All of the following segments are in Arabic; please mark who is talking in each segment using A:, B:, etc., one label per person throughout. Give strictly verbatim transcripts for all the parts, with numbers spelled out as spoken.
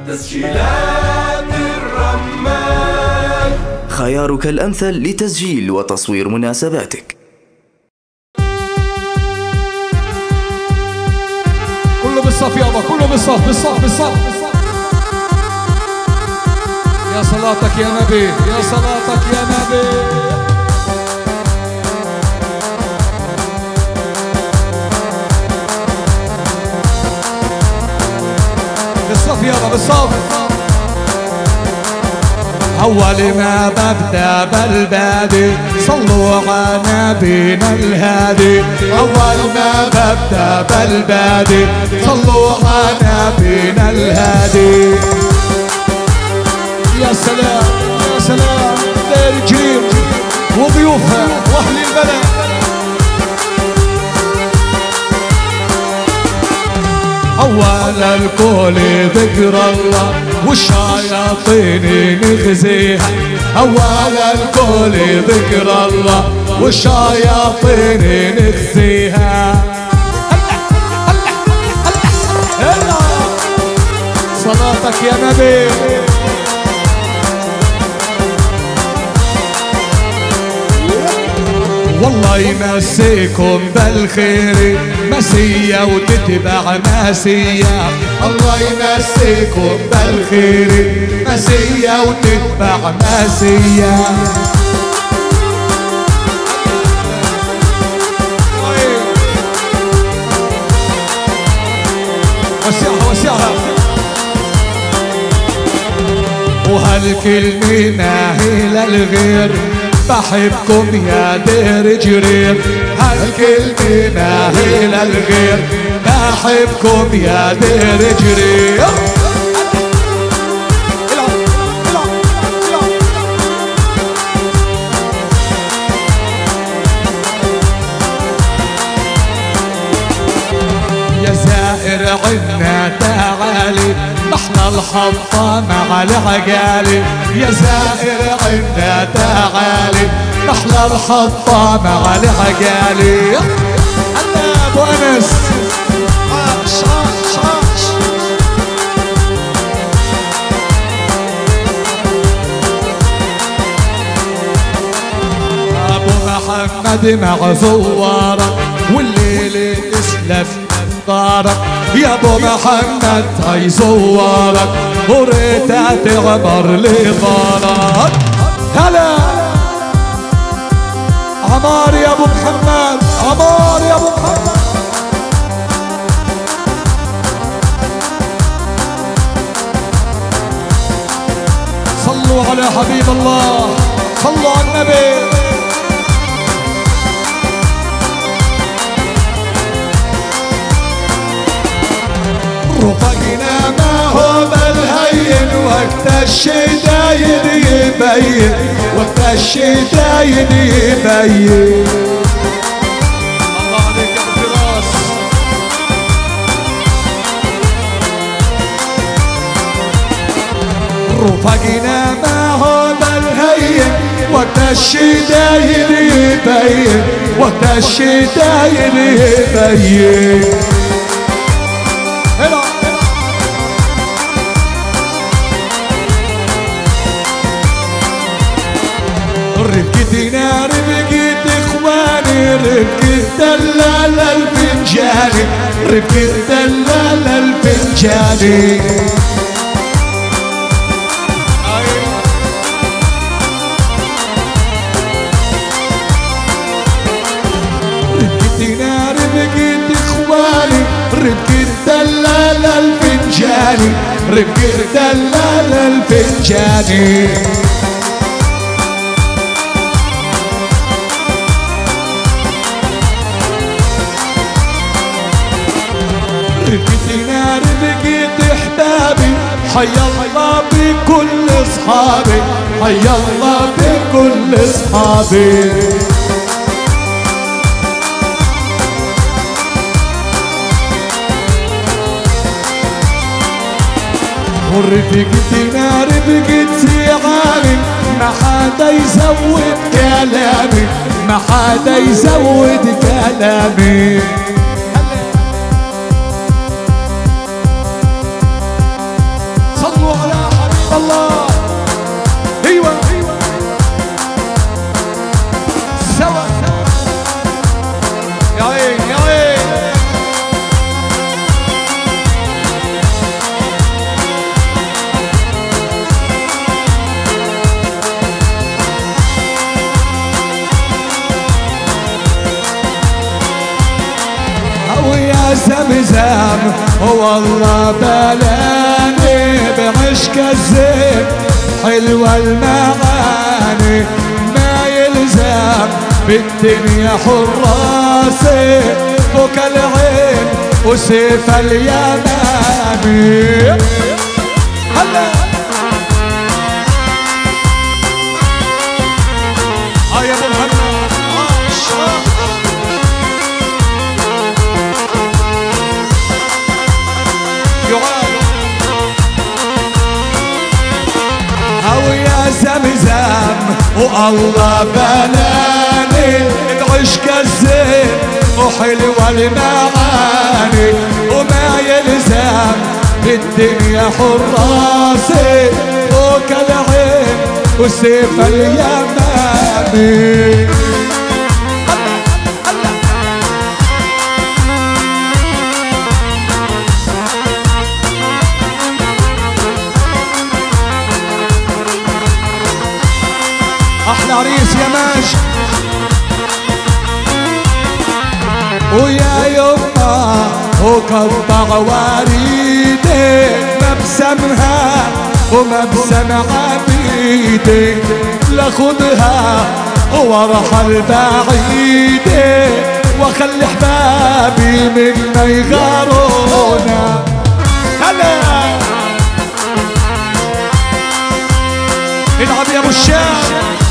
A: تسجيلات الرمان،
B: خيارك الأمثل لتسجيل وتصوير مناسباتك.
C: كله بالصف يابا، كله بالصف بالصف بالصف. يا صلاتك يا نبي، يا صلاتك يا نبي. بالصف يابا بالصف. أول ما ببدأ بالبادي صلوا على نبينا الهادي. أول ما ببدأ بالبادي صلوا على نبينا الهادي. يا سلام يا سلام دير جيم وضيوفها واهل البلد. أول الكل ذكر الله والشياطين نغزيها. أول الكل ذكر الله والشياطين نغزيها. صلاتك يا نبي. والله يمسيكم بالخير مسية وتتبع مسية. الله يمسيكم بالخير مسية وتتبع مسية. وسعها وسعها. وهالكلمة ناهي للغير بحبكم يا دير جرير. هالكلمة ناهي للغير بحبكم يا دير جرير. يا زائر عنا تعالي محلى الحطة مع العقالي. يا زائر عنا تعالي محلى الحطة مع العقالي. هلا ابو انس. عاش عاش عاش. ابو محمد مع زوارة والليل اسلف طارق. يا ابو محمد هاي زوارك وريتها تعبر لي طارق. هلا عمار يا ابو محمد، عمار يا ابو محمد. صلوا على حبيب الله، صلوا على النبي. رفقنا ما هو بالهين وقت الشدايد يبين، وقت الشدايد يبين. الله عليك يا ابو فراس. رفقنا ما هو بالهين وقت الشدايد يبين، وقت الشدايد يبين. هلا رفقتنا رفقت اخواني، رفقت دلال الفنجاني، رفقت دلال الفنجاني. رفقتنا رفقت اخواني، رفقت دلال الفنجاني، رفقت دلال الفنجاني. رفقتنا رفقت احبابي، حيا الله بكل اصحابي، حيا الله بكل اصحابي. ورفقتنا رفقت زعامي، ما حدا يزود كلامي، ما حدا يزود كلامي. صلوا الله. ايوه سوا يا عين يا عين. ويا زمزم والله بلاني بعشق الزين حلوة المعاني ما يلزم بالدنيا حراسي فوق العين وسيف اليماني. هلا اه يا ابو محمد او يا زمزم والله بلاني بعشق الزين وحلوة المعاني وما يلزم بالدنيا حراسي فوق العين وسيف اليماني. احلى عريس يا ماجد ويا يما وقطع وريدي مبسمها ومبسم عبيدي لاخدها وارحل بعيدي واخلي احبابي منا يغارونا. هلا العب يا ابو الشام.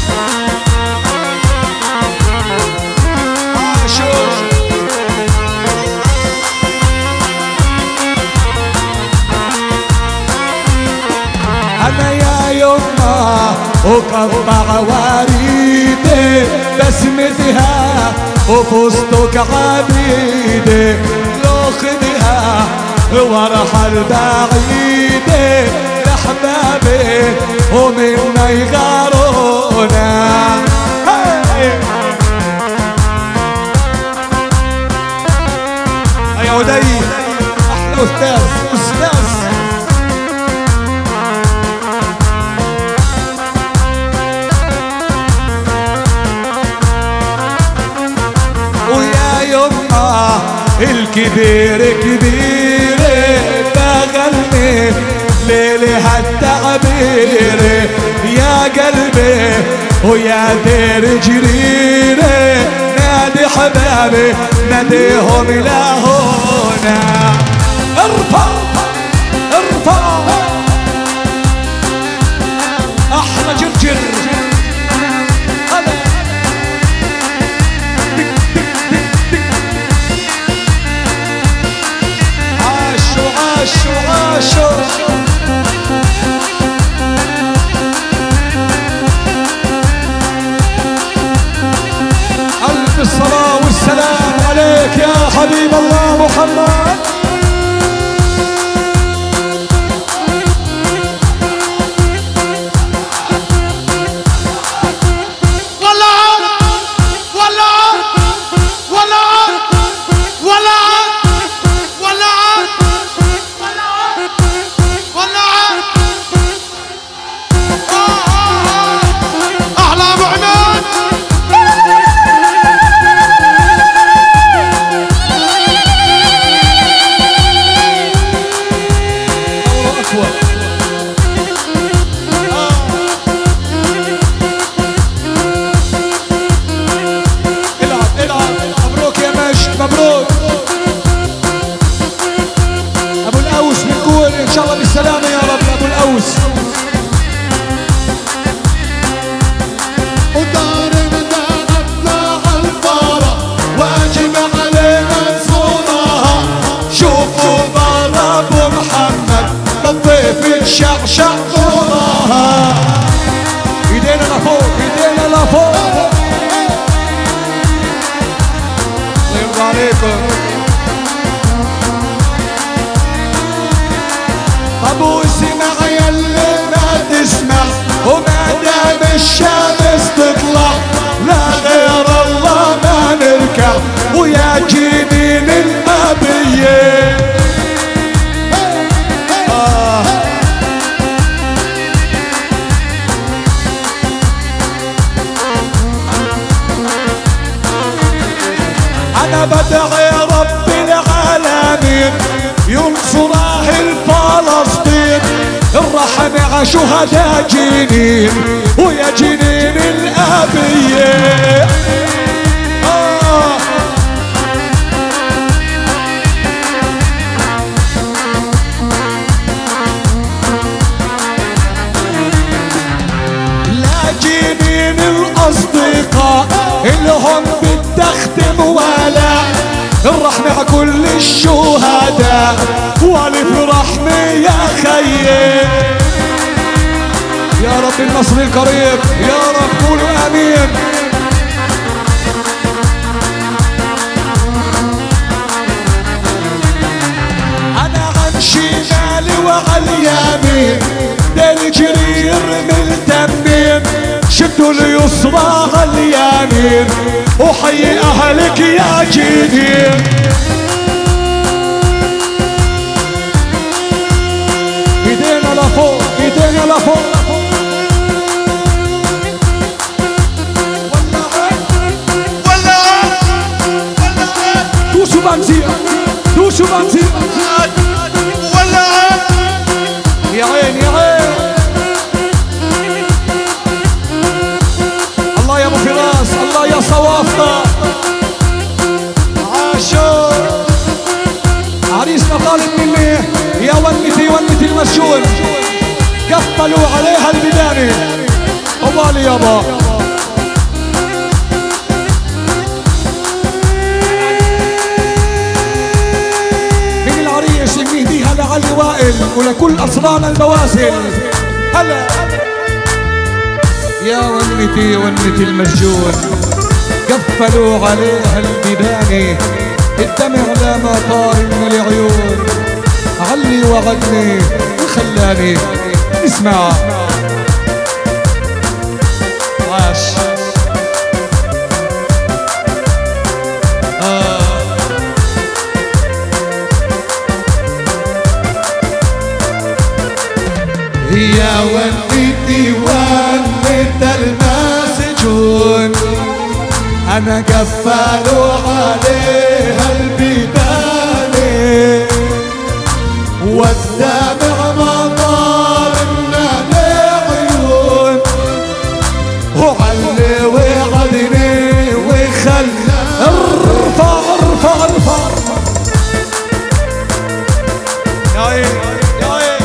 C: انا يا يما وقطع وريدي بسمتها وفستك عبيدي لاخدها وارحل بعيدي لاحبابي ومنا يغارونا. يا ودي احلى استاذ استاذ ويا يما الكبير كبير بغني ليلي هالتعبير يا قلبي ويا دير جريري نادي حبابي ناديهم لهونا. ارفع ارفع احلى جرجر عاشوا عاشوا عاشوا ألف الصلاة والسلام عليك يا حبيب الله محمد. مبروك ابو الاوس بنقول ان شاء الله بالسلامه يا رب ابو الاوس. ودار دارتنا عالفاره واجب علينا نزورها شوفوا دار ابو محمد الضيف الشعشع طولها. ايدينا لفوق ايدينا لفوق عليكم. ابو سمع يلي وادعي رب العالمين ينصر اهل فلسطين. الرحم على شهداء جنين ويا جنين الابيه. آه لا جنين الاصدقاء الهم بالتختم ولا الرحمة على كل الشهداء والف رحمة يا خيي. يا رب النصر القريب يا رب قولوا امين. انا عن شمالي وعلى اليمين ده الجرير من التمين شدوا اليسرى على اليمين وحيي اهلك يا جنين. ايدينا لفوق ايدينا لفوق. دوسوا بنزين دوسوا بنزين ولع يا عين يا عين. الله يا ابو فراس الله يا صوافة عاشور. عريسنا طالب مني يا ونتي ونتي المسجون قفلوا عليها البداني. طوالي يابا من العريس بنهديها لعلي وائل ولكل أسران البواسل. هلا يا ونتي ونتي المسجون قفلوا عليها البداني. الدمع لا ما طار من العيون علي وغني وخلاني اسمع. عاش آه. يا ونتي ونت المسجون انا قفلوا عليها البيباني والدمع مطار من العيون وعلي وعدني وخل. ارفع ارفع ارفع يا عين يا عين.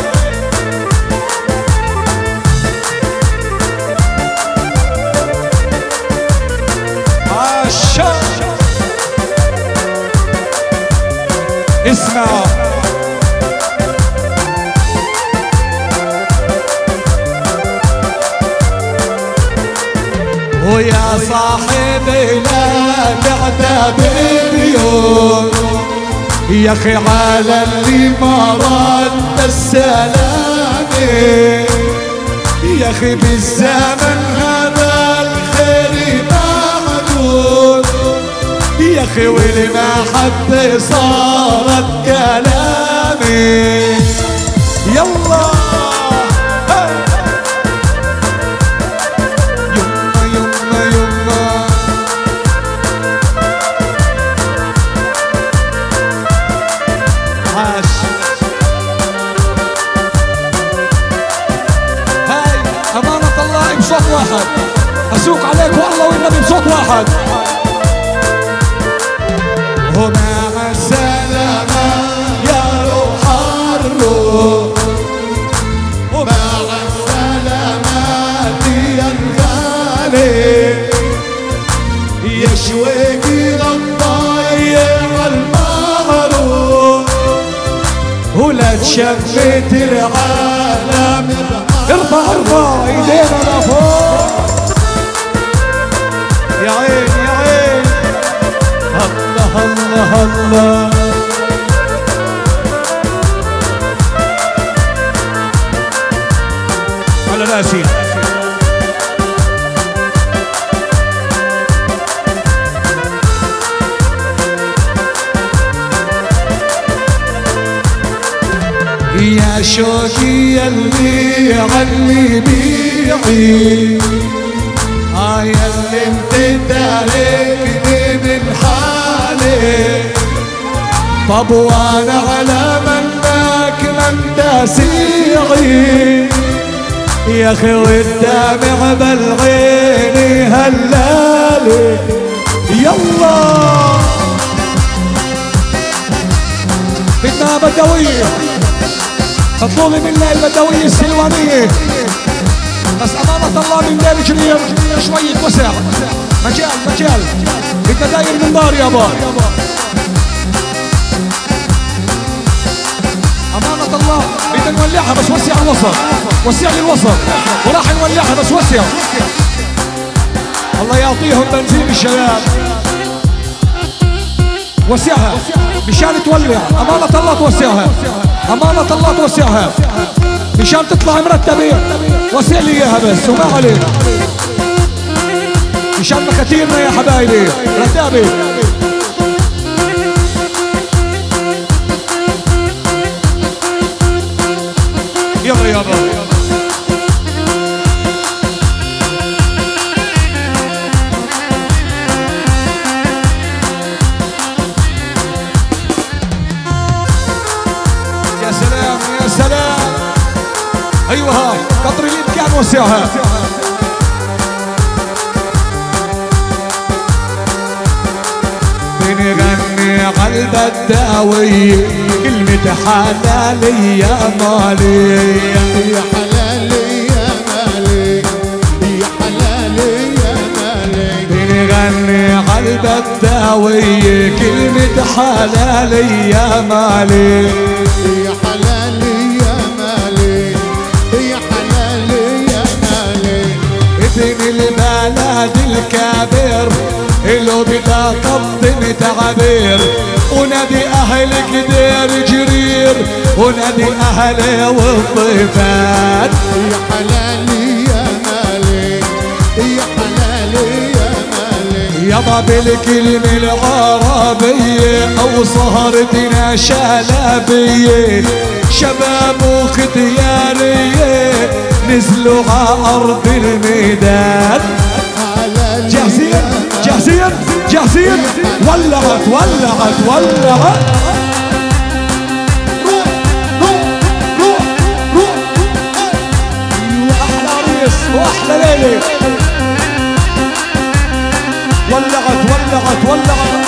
C: عاشا اسمع ويا صاحبي لا تعتبر يوم يا اخي على اللي ما رد السلامة يا اخي بالزمن هذا الخير معدود يا اخي والمحبة صارت كلامي. يلا بصوت واحد اسوق عليك والله والنبي بصوت واحد. ومع السلامة يا روح الروح ومع السلامة يا الغالي يشويك للضايع المغروب ولا تشمت العالم. ارفع ارفع ايدينا لفوق يا عين يا عين. الله الله الله على راسي. يا شوقي اللي علي بيعي اه ياللي بتداركني من حالي، طب وانا على منك من تسيعي يا اخي والدمع بالعين هلالي. يلا بدنا بدوية، اطلبي منا البدوية السلوانية، بس أمانة الله من دير جرير شوية وسع، مجال مجال بدنا داير من دار يابا. أمانة الله بدنا نولعها بس وسع الوسط، وسع لي الوسط وراح نولعها بس وسع. الله يعطيهم بنزين الشباب، وسعها مشان تولع. أمانة الله توسعها، أمانة الله توسعها مشان تطلع مرتبة. وسع لي اياها بس وما عليك، مشان مكاتيرنا يا حبايبي رتابي. يلا يابا يا سلام يا سلام. ايوه هاي قطر الامكان وسعها. بنغني قلب الداوية كلمة حلالي يا مالي،
D: يا حلالي يا مالي، يا حلالي يا مالي.
C: بنغني قلب الداوية كلمة حلالي يا مالي،
D: يا حلالي يا مالي، يا حلالي يا مالي.
C: ابن البلد الكبير إلو بدا قدم تعبير، ونادي أهلك دير جرير، ونادي أهلي والضيفات.
D: يا حلالي يا مالي، يا حلالي يا مالي.
C: يابا بالكلمة العربية أو سهرتنا شلبية، شباب وختيارية نزلوا على أرض الميدان. جاهزين جاهزين جاهزين. ولعت ولعت ولعت. روح روح روح روح. واحلى عريس واحلى ليله. ولعت ولعت ولعت.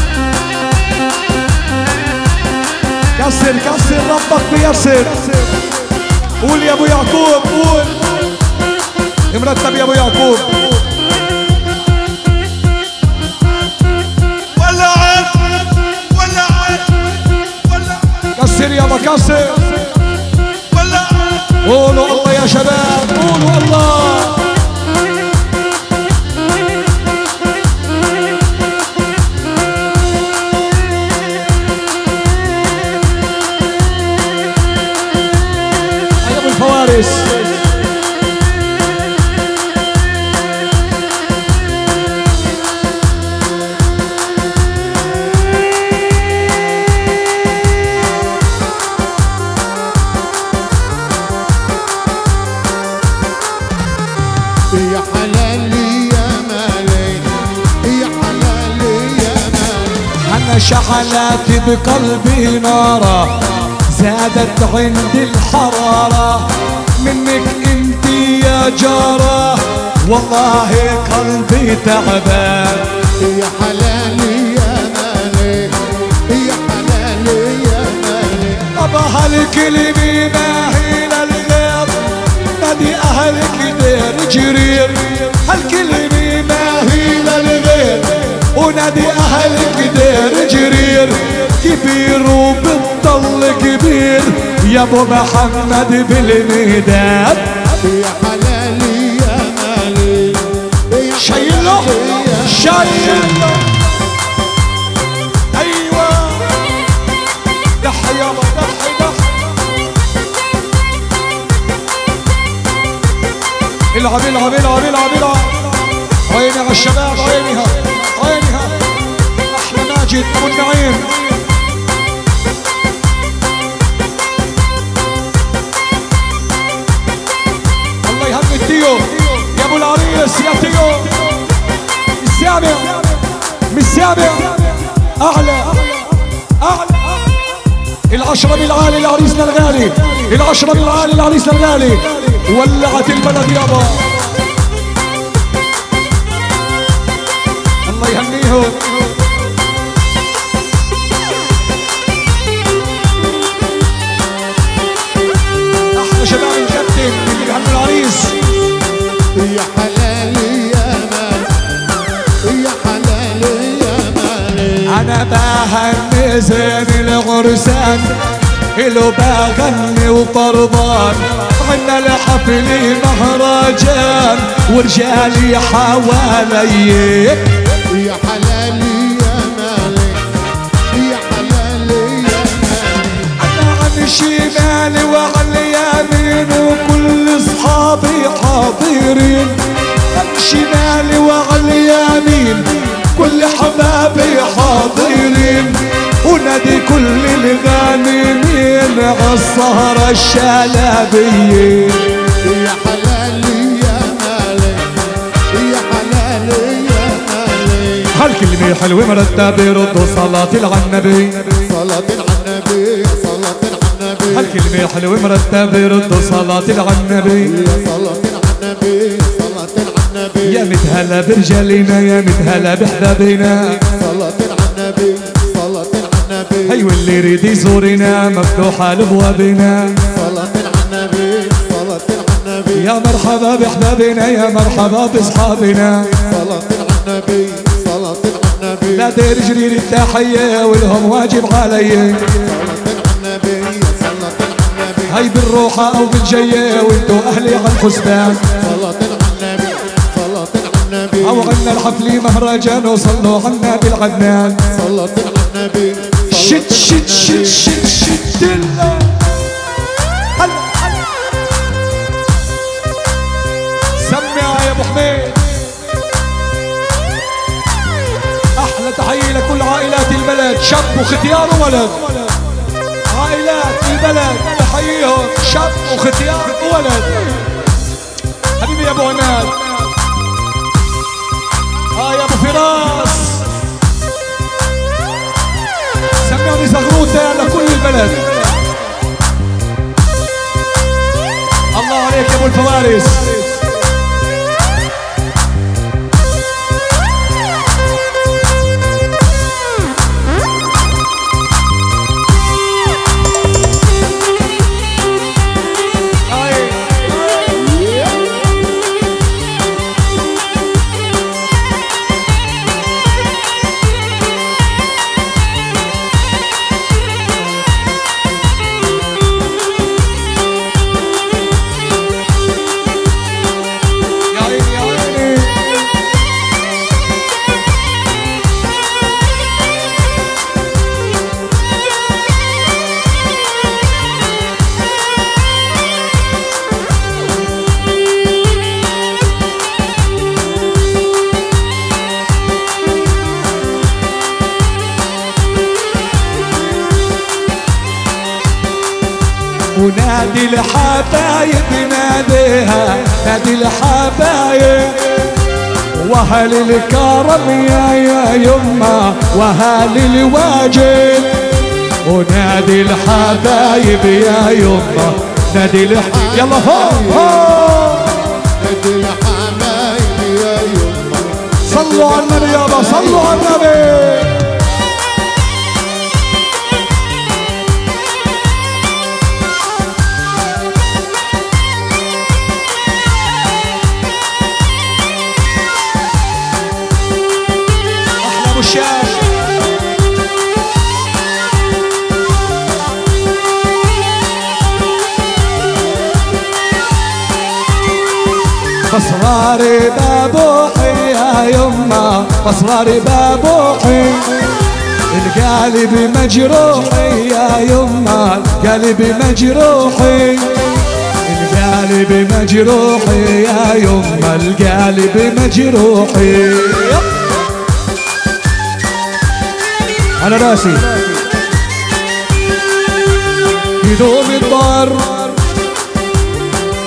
C: كسر كسر ربك بيسر. قول يا ابو يعقوب قول. مرتب يا ابو يعقوب. كسر يا بكسر. قولوا الله يا شباب قولوا الله. يا ابو الفوارس.
D: يا حلالي يا مالي، يا حلالي يا مالي.
C: أنا شعلت بقلبي نارة زادت عندي الحرارة منك انت يا جارة، والله قلبي تعبان.
D: يا حلالي يا مالي، يا حلالي يا مالي.
C: أبا هالكلمة ما هي للغير، نادي أهلك دير جرير. هالكلمة ما هي للغير، ونادي أهلك دير جرير. كبير وبتضل كبير يا ابو محمد بالميدان.
D: يا حلالي يا مالي،
C: شايله شايله. ايوه ضحي يابا ضحي ضحي. العب العب العب العب العب. عيني على الشباب عينيها عينيها. احلى ماجد ابو النعيم. الله يهني التيو يا ابو العريس يا تيو. سامع مش سامع. اعلى اعلى العشرة بالعالي لعريسنا الغالي، العشرة بالعالي لعريسنا الغالي. ولعت البلد يابا، الله يهنيهم. احلى شباب الجدن اللي بيهنوا العريس.
D: يا حلالي يا مال، يا حلالي يا مالي.
C: انا بهني زين العرسان اللي بغني وطربان، عنا لحفلي مهرجان ورجالي حوالي.
D: يا حلالي يا مالي، يا حلالي يا مالي.
C: انا عن شمالي وعن اليمين وكل اصحابي حاضرين. عن شمالي وعن اليمين كل حبابي حاضرين، ونادي كل الغانمين عالسهرة الشلبية.
D: يا حلالي يا مالي، يا حلالي يا مالي.
C: هالكلمة حلوة مرتبة ردوا صلاة على النبي،
D: صلاة على النبي، صلاة على النبي.
C: هالكلمة حلوة مرتبة ردوا صلاة على النبي.
D: صلاة على النبي، صلاة على النبي.
C: يا متهلا برجالنا يا متهلا بحبابنا،
D: صلاة على النبي، صلاة على النبي.
C: هي واللي يريد يزورنا مفتوحة لابوابنا.
D: صلاة على النبي، صلاة على النبي.
C: يا مرحبا بحبابنا يا مرحبا باصحابنا.
D: صلاة على النبي، صلاة على النبي.
C: لا دير جرير التحية والهم واجب علي.
D: صلاة على النبي، صلاة على النبي.
C: هاي بالروحة او بالجية وانتو اهلي على الحسبان.
D: صلاة على النبي، صلاة على النبي.
C: او عنا الحفلي مهرجان وصلوا عنا بالعدنان.
D: صلاة على النبي.
C: شت شت شت شت شت الله. سمع يا ابو حميد. احلى تحية لكل عائلات البلد، شاب وختيار وولد. عائلات البلد تحييهم شاب وختيار وولد. حبيبي يا ابو عناد، اه يا ابو فراس، سمعني زغروته لكل البلد. الله عليك يا ابو الفوارس. ونادي الحبايب ناديها، نادي الحبايب واهل الكرم يا يا يما واهل الواجب. ونادي الحبايب يا يما نادي الحبايب. يلا فوق
D: نادي الحبايب يا يما.
C: صلوا على النبي يابا، صلوا على النبي. بصراري بابوحي يا يما، بصراري بابوحي. القلب مجروحي يا يما، القلب مجروحي. القلب مجروحي يا يما، القلب مجروحي. على راسي يدوم الضر